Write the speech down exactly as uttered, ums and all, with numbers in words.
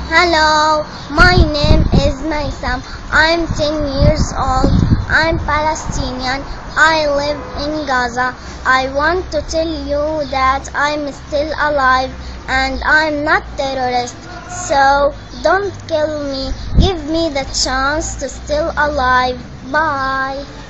Hello, my name is Maysam. I'm ten years old. I'm Palestinian. I live in Gaza. I want to tell you that I'm still alive and I'm not terrorist. So don't kill me. Give me the chance to still alive. Bye.